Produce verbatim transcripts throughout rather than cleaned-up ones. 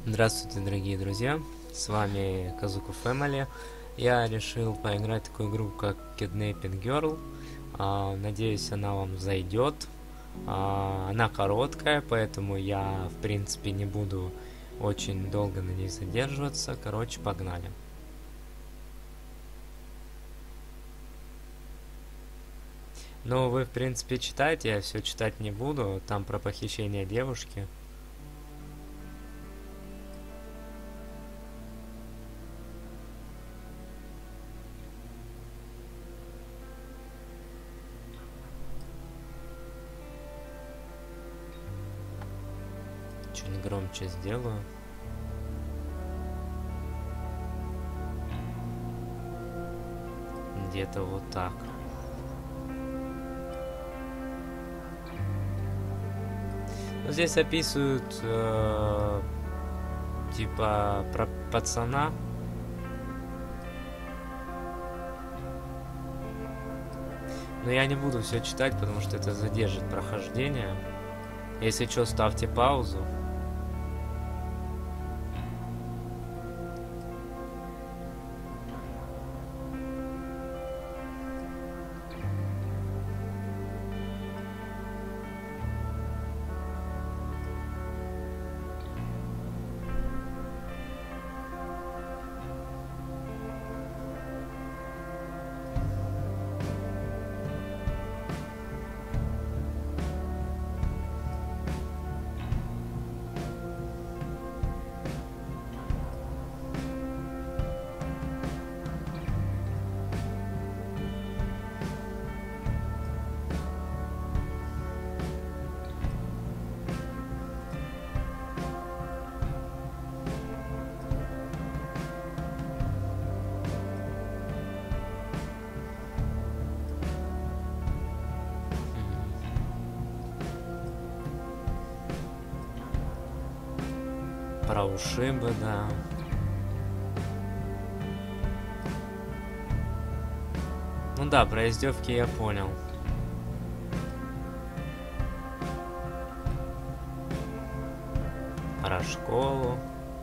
Здравствуйте, дорогие друзья, с вами Казуку Family. Я решил поиграть в такую игру, как Kidnapping Girl. А, надеюсь, она вам зайдет. А, она короткая, поэтому я, в принципе, не буду очень долго на ней задерживаться. Короче, погнали. Ну, вы, в принципе, читайте, я все читать не буду. Там про похищение девушки. Чуть громче сделаю. Где-то вот так. Ну, здесь описывают э, типа про пацана. Но я не буду все читать, потому что это задержит прохождение. Если что, ставьте паузу. Про ушибы, да. Ну да, про издевки я понял. Про школу.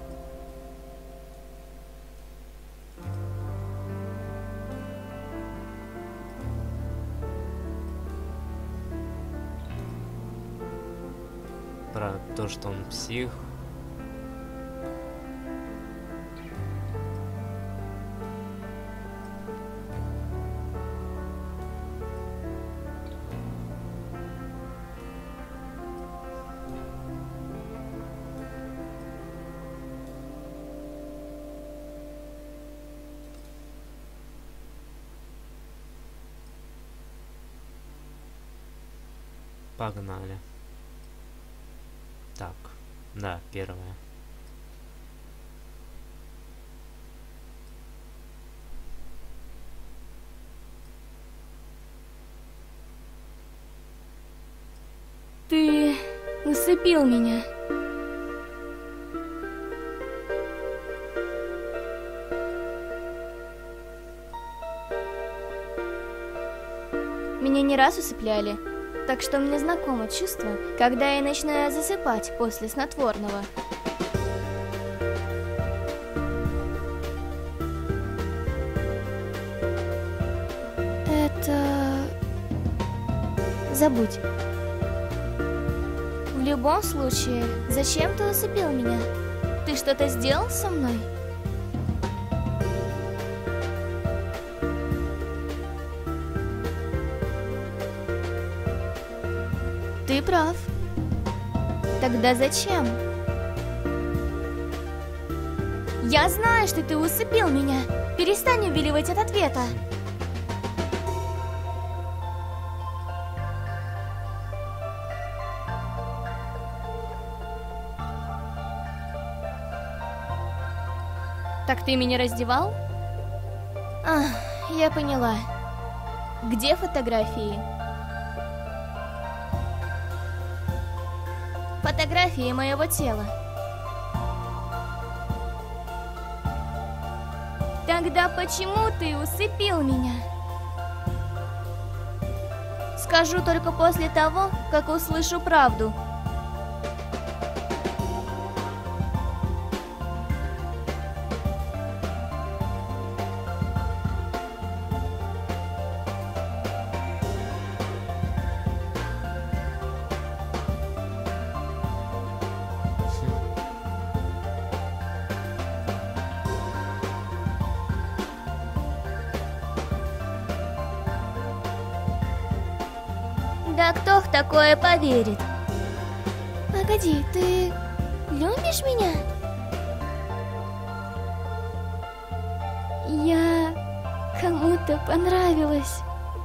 Про то, что он псих. Погнали. Так, да, первое. Ты усыпил меня. Меня не раз усыпляли, так что мне знакомо чувство, когда я начинаю засыпать после снотворного. Это... Забудь. В любом случае, зачем ты усыпил меня? Ты что-то сделал со мной? Ты прав. Тогда зачем? Я знаю, что ты усыпил меня. Перестань увиливать от ответа. Так ты меня раздевал? А, я поняла. Где фотографии? Фотографии моего тела. Тогда почему ты усыпил меня? Скажу только после того, как услышу правду. Да кто в такое поверит? Погоди, ты любишь меня? Я кому-то понравилась.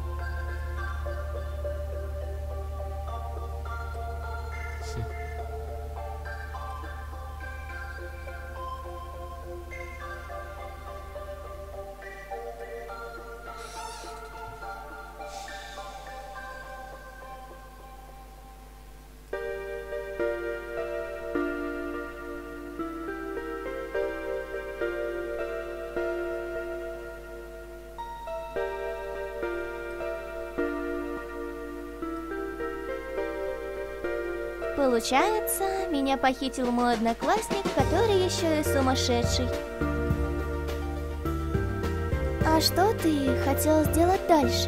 Получается, меня похитил мой одноклассник, который еще и сумасшедший. А что ты хотел сделать дальше?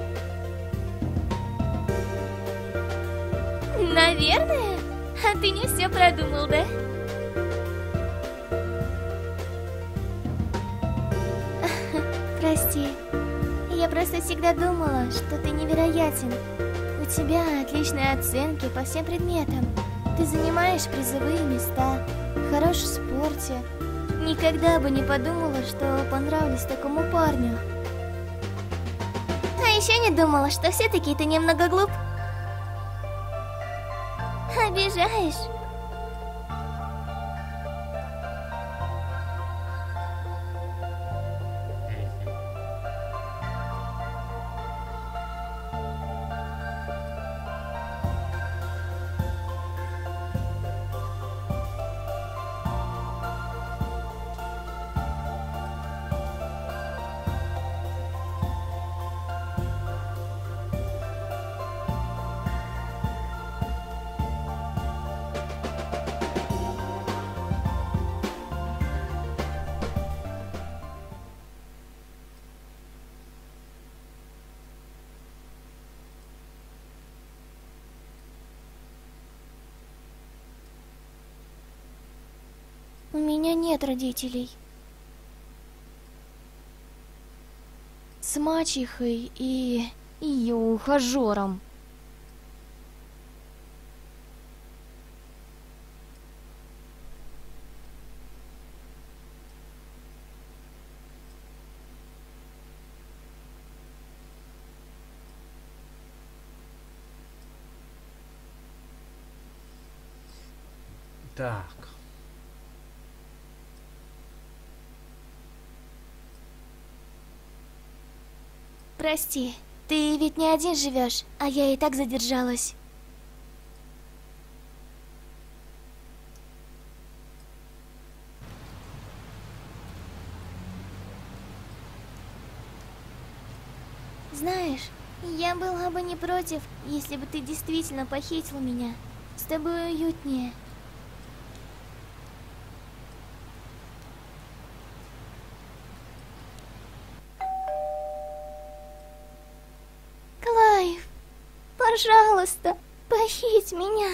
Наверное? А ты не все продумал, да? Прости. Я просто всегда думала, что ты невероятен. У тебя отличные оценки по всем предметам. Ты занимаешь призовые места, хорош в спорте. Никогда бы не подумала, что понравлюсь такому парню. А еще не думала, что все-таки ты немного глуп. Обижаешь. У меня нет родителей. С мачехой и ее ухажером. Так. Прости, ты ведь не один живешь, а я и так задержалась. Знаешь, я была бы не против, если бы ты действительно похитил меня. С тобой уютнее. Клайв, пожалуйста, похить меня.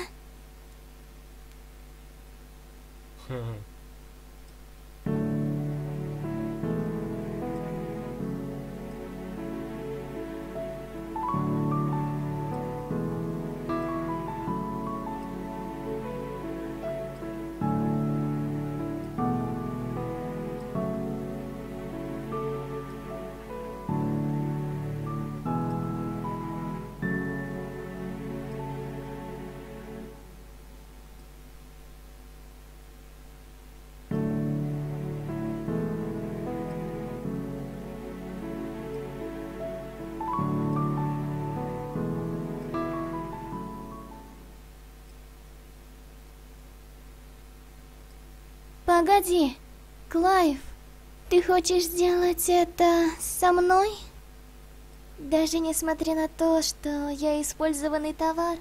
Погоди, Клайв, ты хочешь сделать это со мной? Даже несмотря на то, что я использованный товар?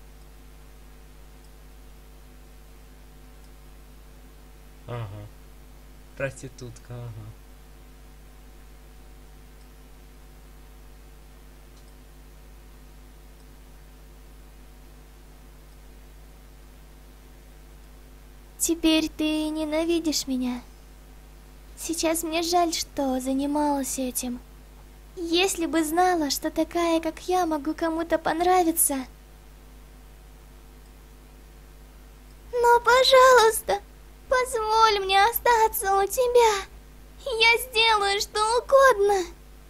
Ага. Проститутка, ага. Теперь ты ненавидишь меня. Сейчас мне жаль, что занималась этим. Если бы знала, что такая, как я, могу кому-то понравиться. Но, пожалуйста, позволь мне остаться у тебя. Я сделаю что угодно.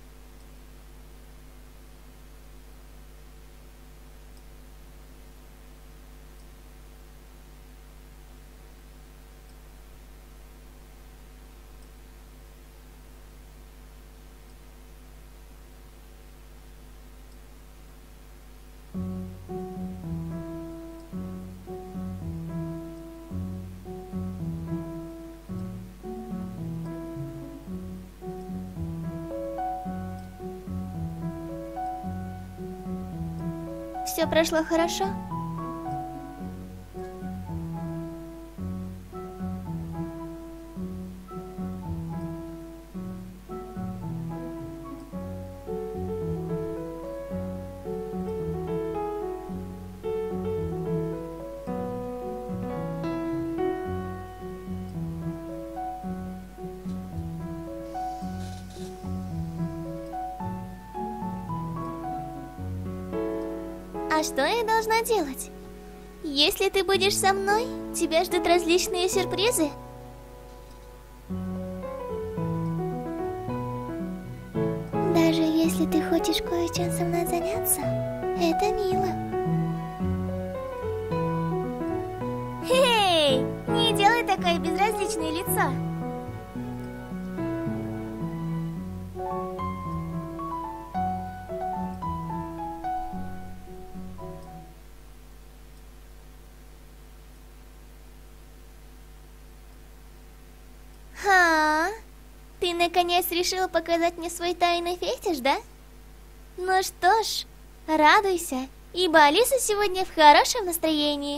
Все прошло хорошо? А что я должна делать? Если ты будешь со мной, тебя ждут различные сюрпризы. Даже если ты хочешь кое-чем со мной заняться, это мило. Эй, не делай такое безразличное лицо. Ха, ты наконец решила показать мне свой тайный фетиш, да? Ну что ж, радуйся, ибо Алиса сегодня в хорошем настроении.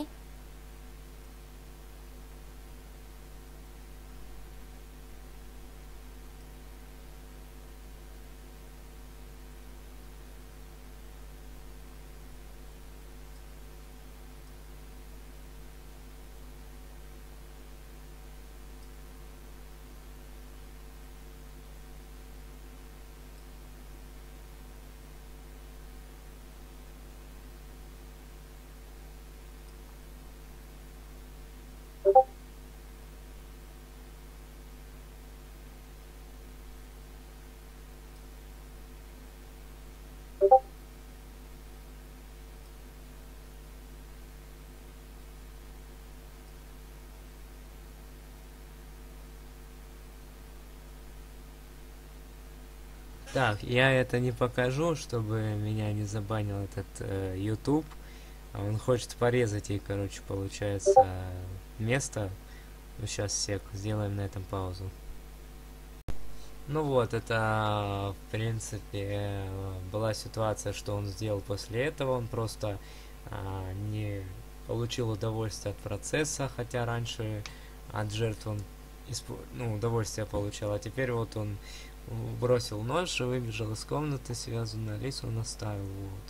Так, я это не покажу, чтобы меня не забанил этот э, YouTube. Он хочет порезать, и, короче, получается место. Ну, сейчас сек, сделаем на этом паузу. Ну вот, это, в принципе, была ситуация, что он сделал после этого. Он просто а, не получил удовольствие от процесса, хотя раньше от жертв он ну, удовольствие получал. А теперь вот он бросил нож и выбежал из комнаты, связанную Алису он оставил. Вот.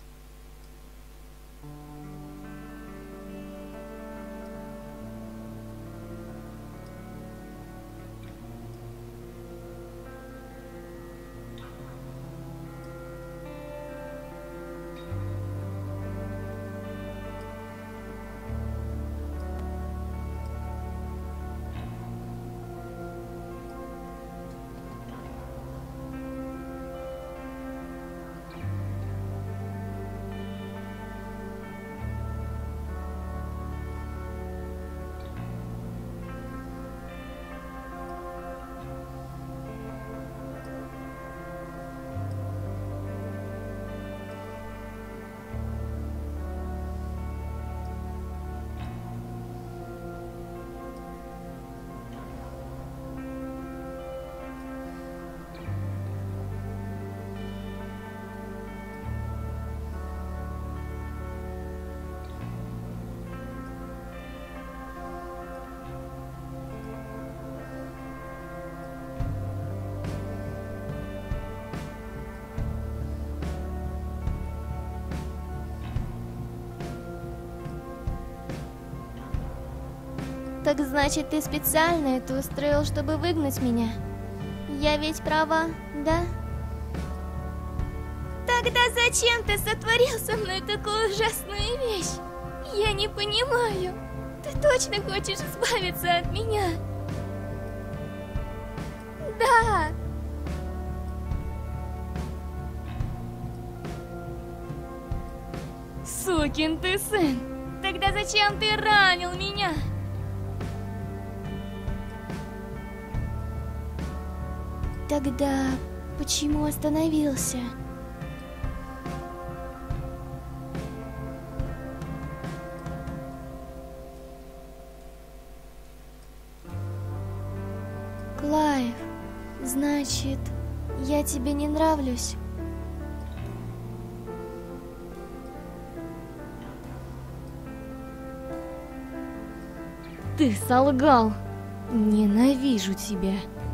Так значит, ты специально это устроил, чтобы выгнать меня? Я ведь права, да? Тогда зачем ты сотворил со мной такую ужасную вещь? Я не понимаю. Ты точно хочешь избавиться от меня? Да. Сукин ты сын. Тогда зачем ты ранил меня? Тогда почему остановился? Клайв, значит, я тебе не нравлюсь? Ты солгал. Ненавижу тебя.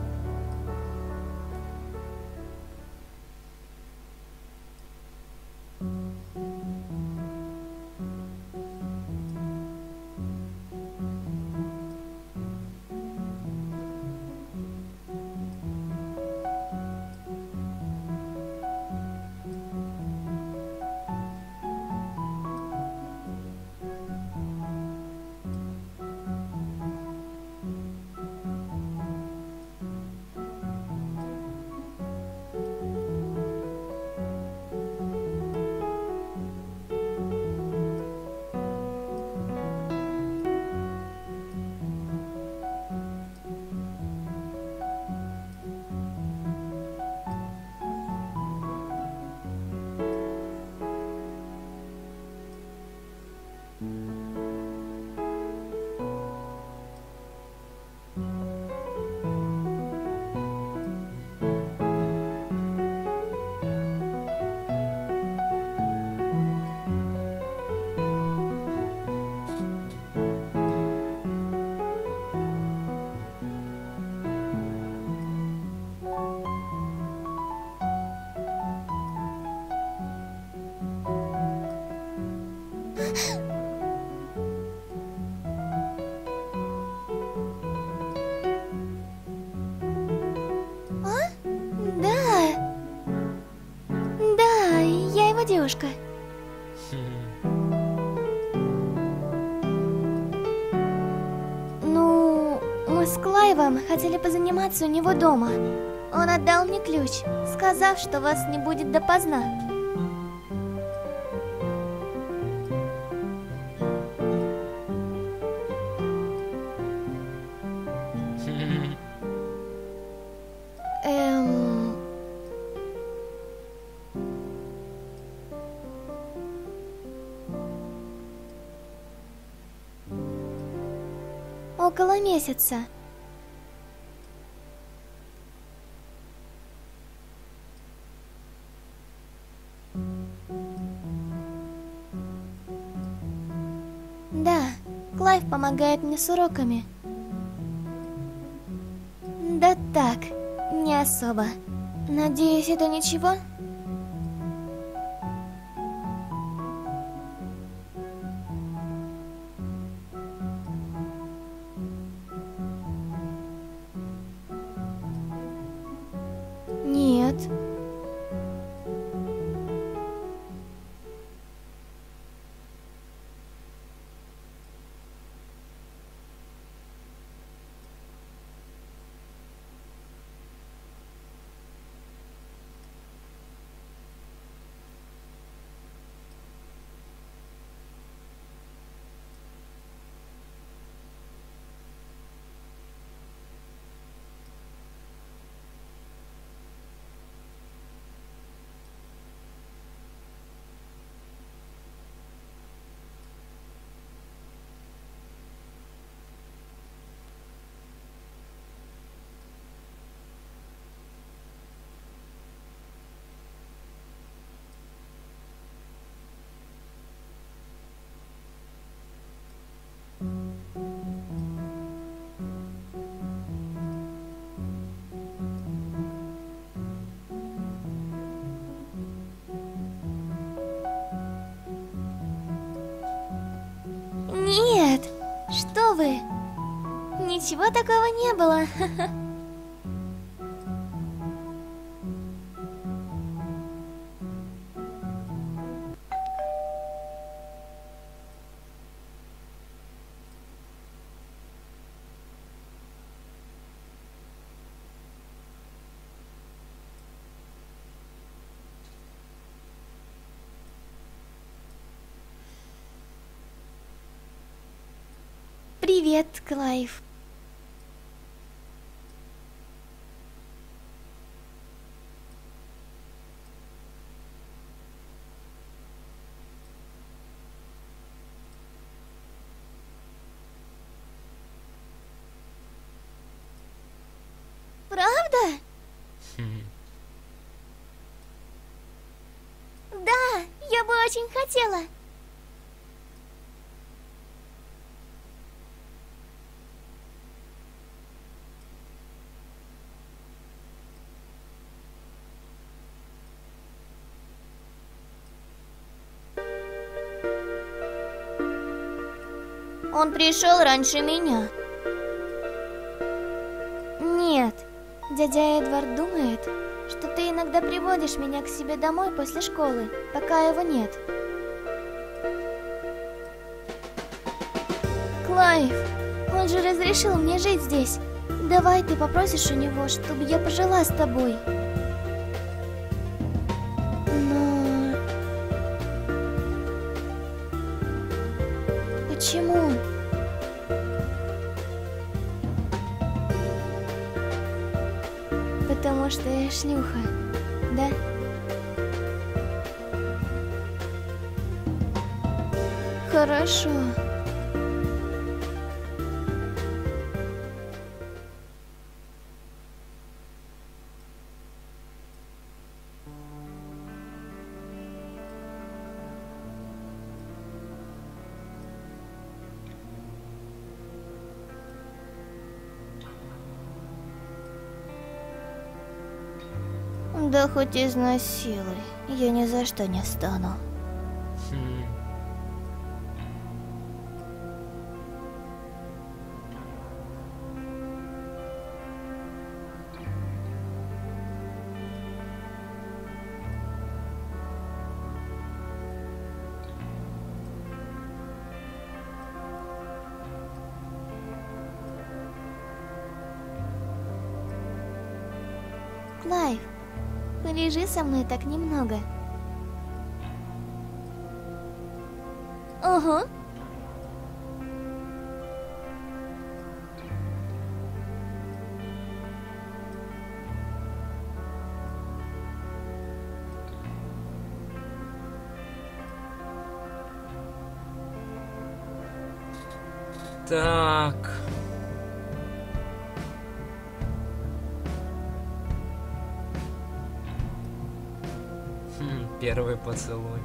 Девушка. Ну, мы с Клайвом хотели позаниматься у него дома. Он отдал мне ключ, сказав, что вас не будет допоздна. Эм... Около месяца. Да, Клайв помогает мне с уроками. Да так, не особо. Надеюсь, это ничего? Нет. Нет, что вы? Ничего такого не было. Привет, Клайв. Правда? Да, я бы очень хотела. Он пришел раньше меня. Нет, дядя Эдвард думает, что ты иногда приводишь меня к себе домой после школы, пока его нет. Клайв, он же разрешил мне жить здесь. Давай ты попросишь у него, чтобы я пожила с тобой. Но... Почему? Потому что я шлюха, да? Хорошо. Да хоть изнасилуй, я ни за что не стану. Хм. Клайв, полежи со мной так немного. Ого. Так. Хм, первый поцелуй.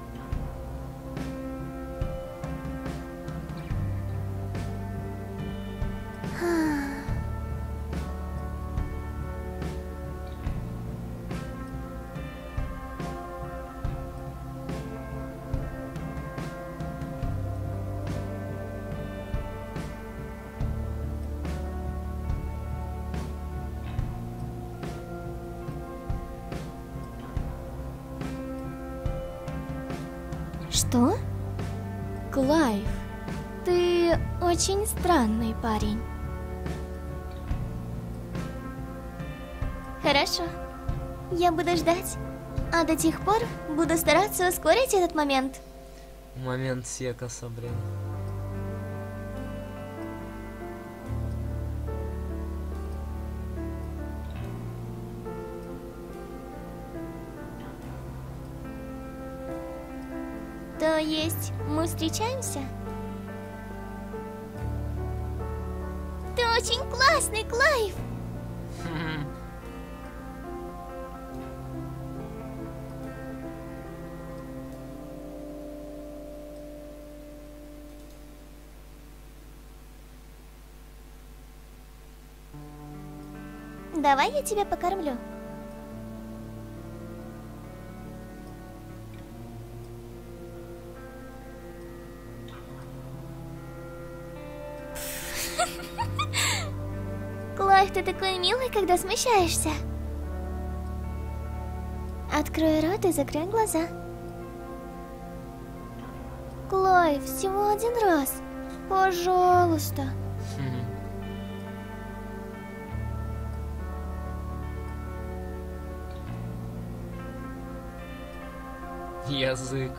Что? Клайв, ты очень странный парень. Хорошо, я буду ждать. А до тех пор буду стараться ускорить этот момент. Момент секса, блин. То есть мы встречаемся? Ты очень классный, Клайв! Хм. Давай я тебя покормлю. Клайв, ты такой милый, когда смущаешься. Открой рот и закрой глаза. Клайв, всего один раз. Пожалуйста. Хм. Язык.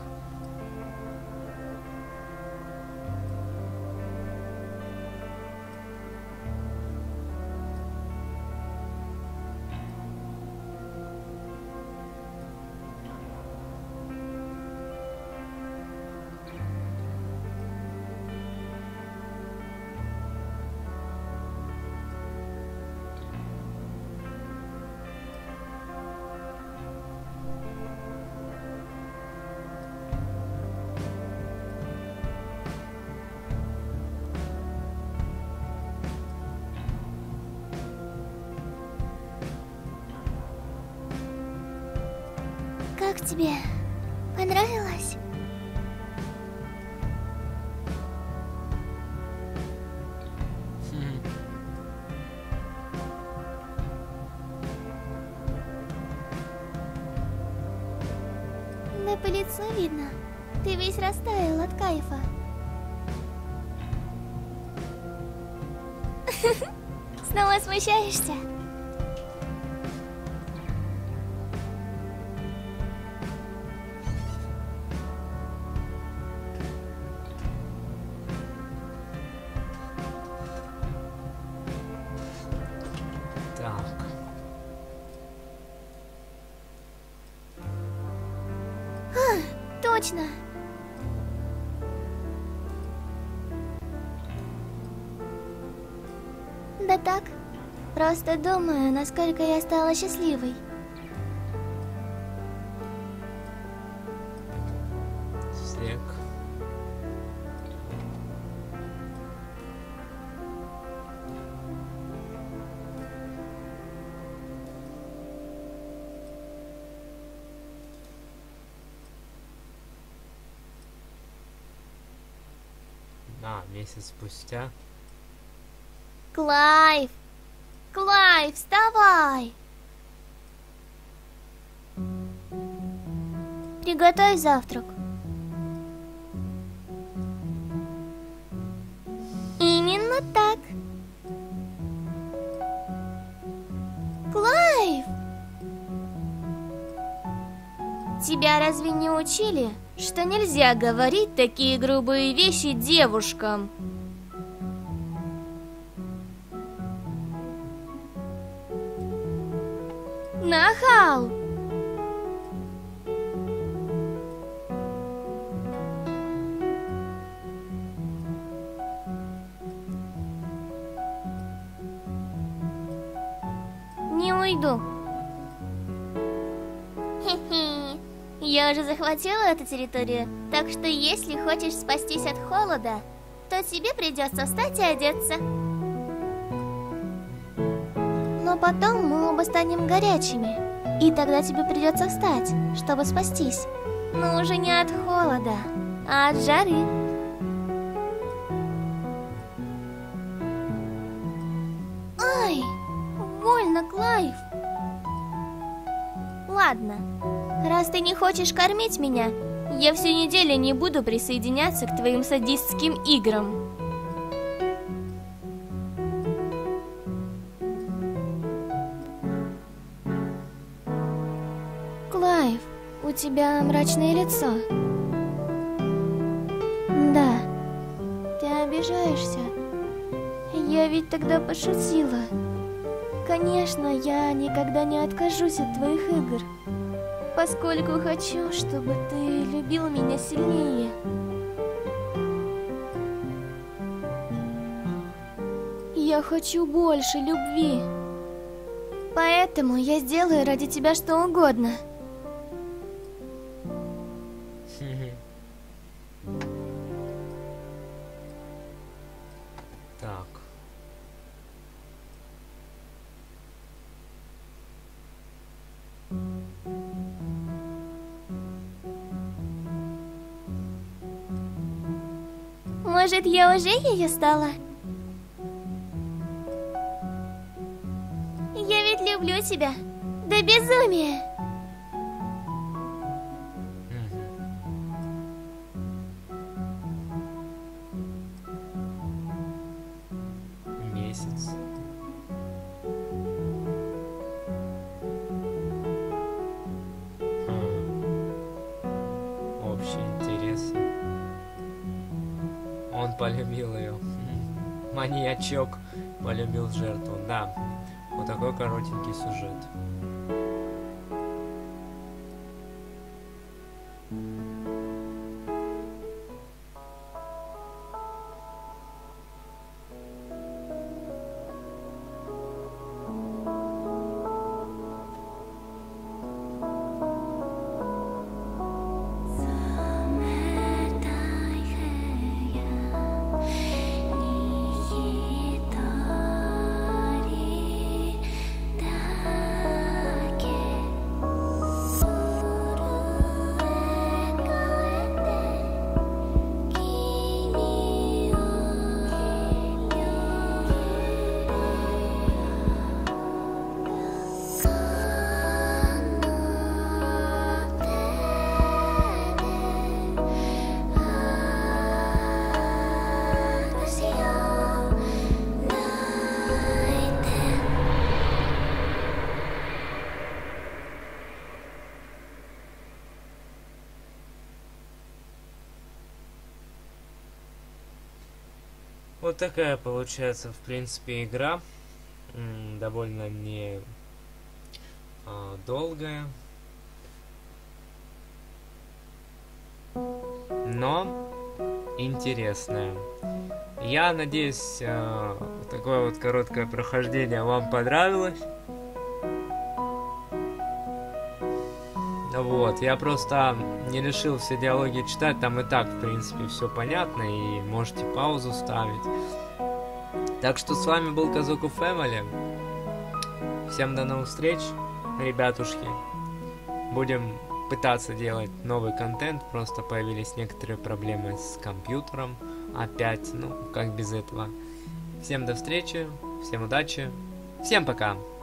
Как тебе? Понравилось? Да по лицу видно. Ты весь растаял от кайфа. Снова смущаешься? Так. А, точно. Да так, просто думаю, насколько я стала счастливой. Снег. А, месяц спустя. Клайв! Клайв, вставай! Приготовь завтрак. Именно так. Клайв! Тебя разве не учили, что нельзя говорить такие грубые вещи девушкам? Нахал! Не уйду. Хе-хе. Я уже захватила эту территорию, так что если хочешь спастись от холода, то тебе придется встать и одеться. Но потом мы оба станем горячими, и тогда тебе придется встать, чтобы спастись. Но уже не от холода, а от жары. Ай, больно, Клайв. Ладно, раз ты не хочешь кормить меня, я всю неделю не буду присоединяться к твоим садистским играм. Клайв, у тебя мрачное лицо. Да, ты обижаешься. Я ведь тогда пошутила. Конечно, я никогда не откажусь от твоих игр, поскольку хочу, чтобы ты любил меня сильнее. Я хочу больше любви. Поэтому я сделаю ради тебя что угодно. Так. Может, я уже ее стала? Я ведь люблю тебя до безумия. Месяц. А, общий интерес. Он полюбил ее. Маньячок полюбил жертву. Да, вот такой коротенький сюжет. Вот такая получается, в принципе, игра. М, довольно не а, долгая. Но интересная. Я надеюсь, э, такое вот короткое прохождение вам понравилось. Вот, я просто не решил все диалоги читать, там и так, в принципе, все понятно, и можете паузу ставить. Так что с вами был Казуку Фэмили. Всем до новых встреч, ребятушки. Будем пытаться делать новый контент, просто появились некоторые проблемы с компьютером. Опять, ну, как без этого. Всем до встречи, всем удачи, всем пока!